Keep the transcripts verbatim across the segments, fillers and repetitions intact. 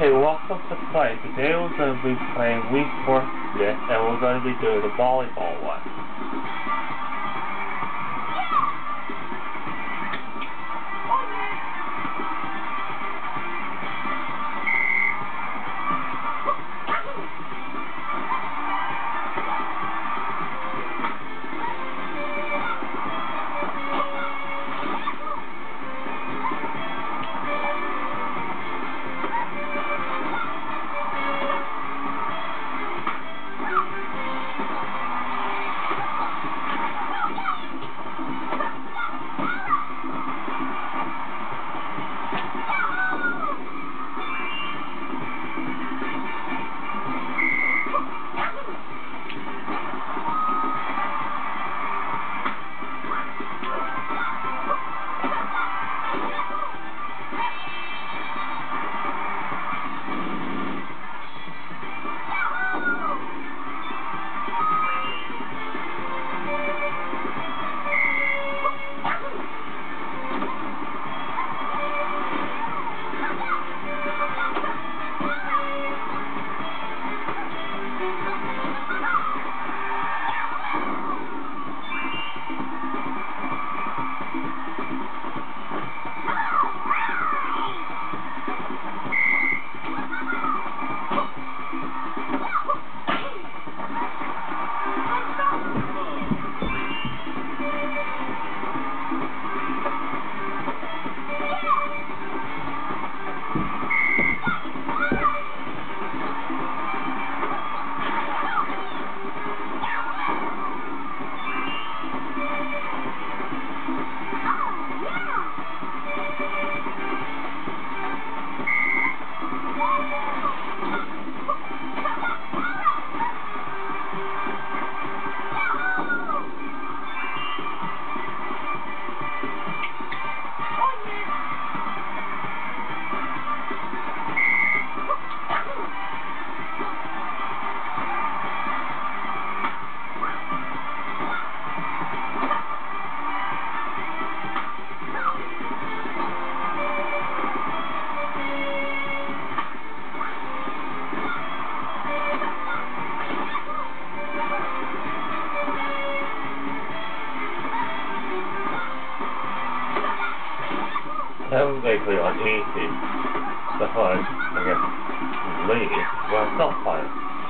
Okay, welcome to play. Today we're going to be playing Wii Sports Stick, and we're going to be doing the volleyball one. That was basically on easy. The hood, I guess, leave. Well, it's not fun.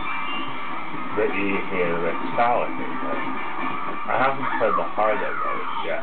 The easy and the challenging, but I haven't played the harder mode yet.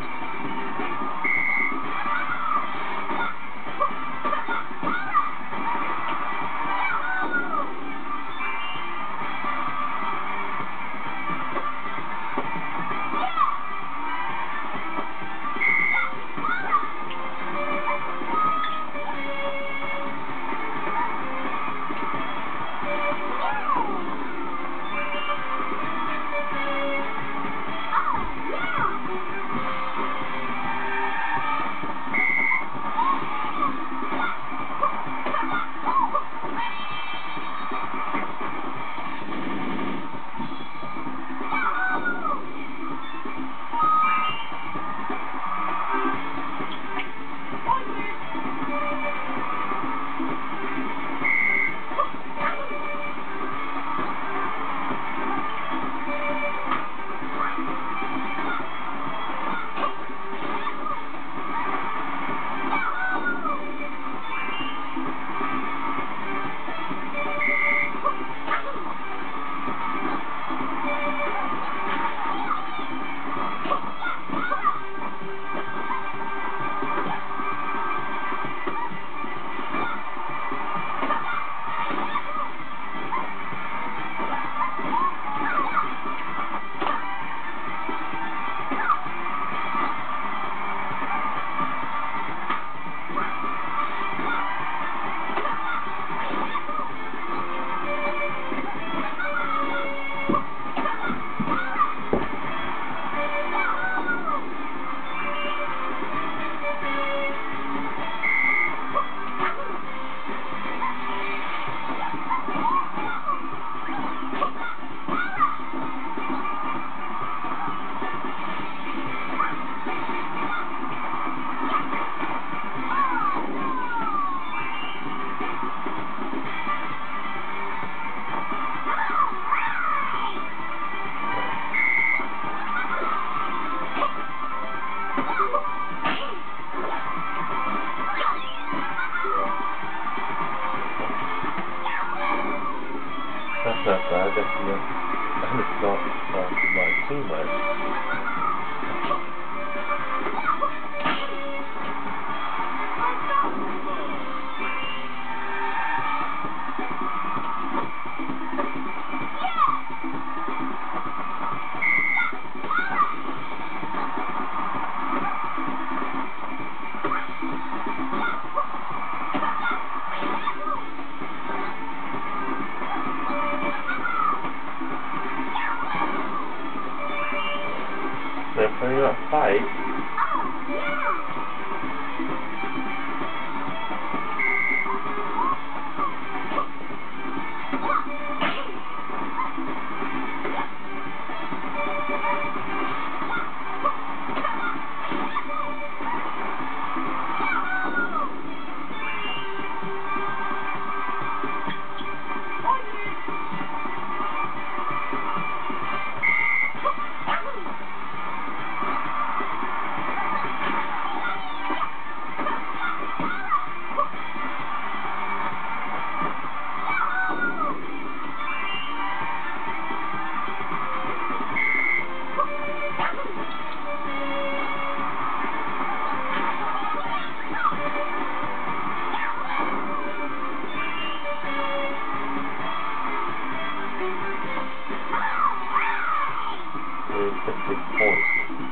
fifty points.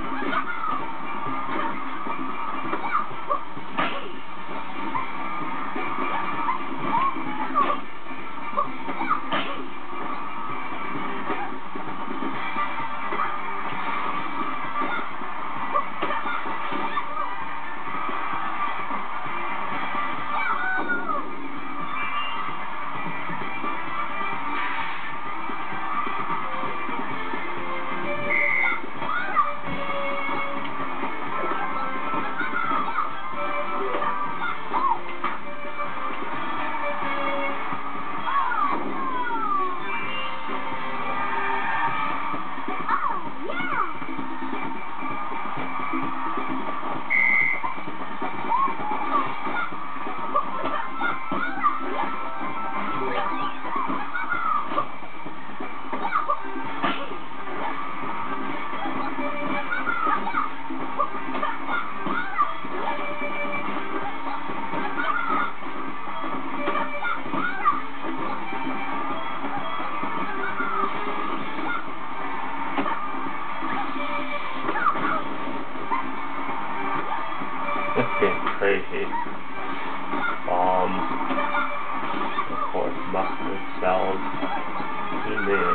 This game's crazy. Bomb, of course, mustard, cells, you name it.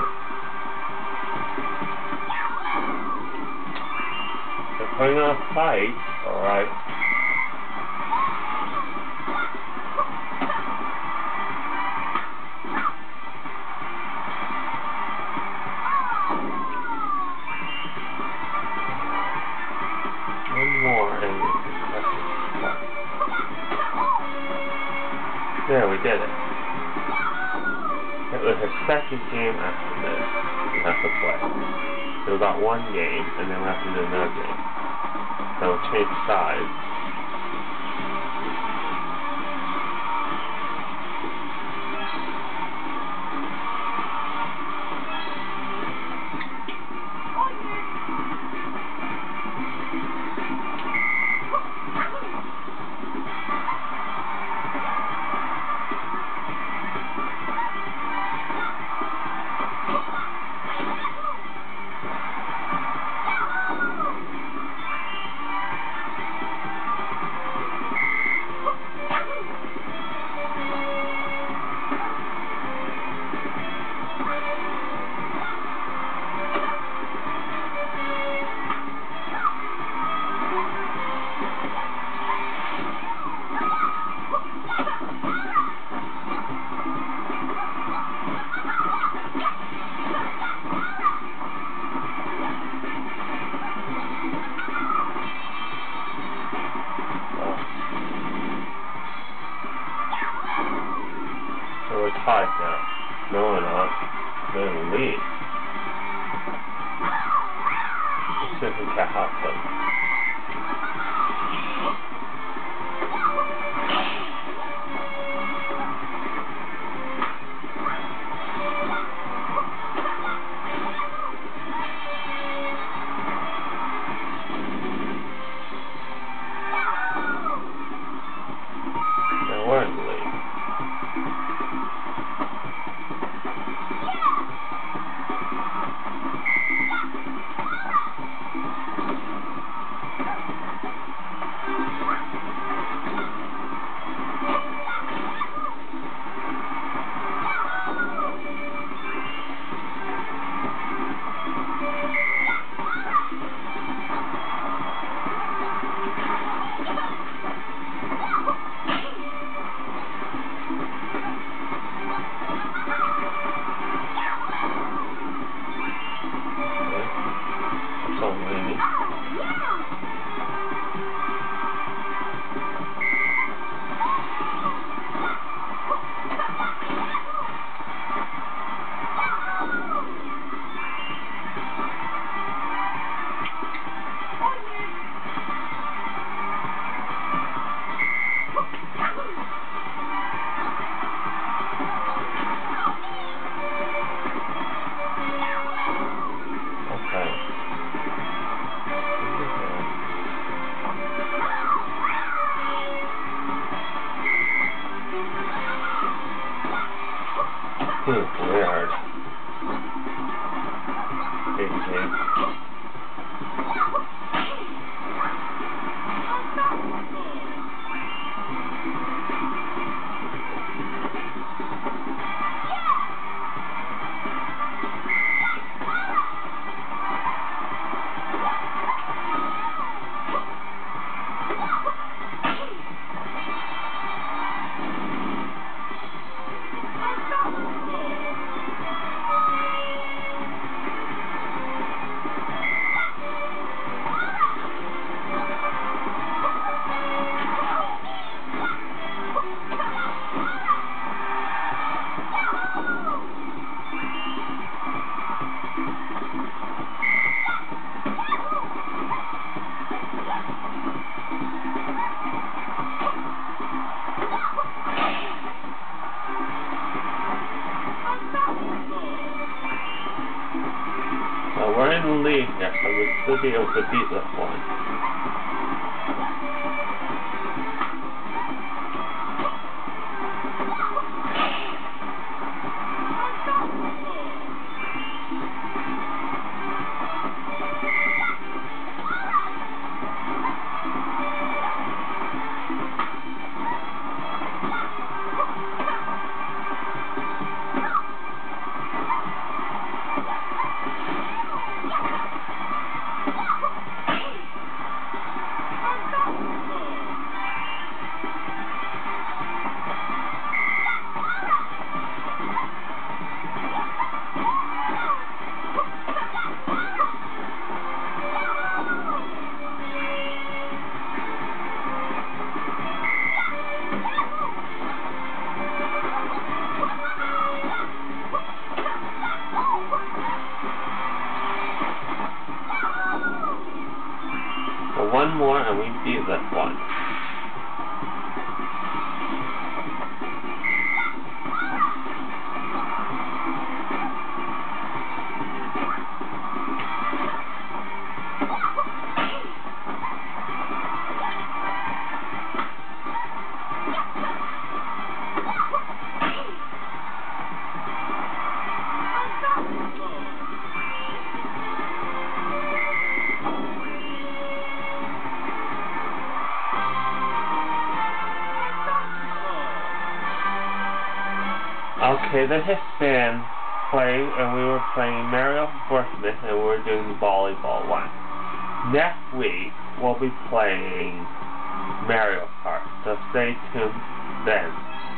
They're putting on a fight, alright. One more and there, we did it. It was a second game after this we have to play. So we got one game, and then we have to do another game. So we'll change sides. Weird. Easy. So we're in the lead here, so we should be able to beat this one. So one more and we beat this one. Okay, this has been playing, and we were playing Mario Birthmas, and we were doing the volleyball one. Next week, we'll be playing Mario Kart, so stay tuned then.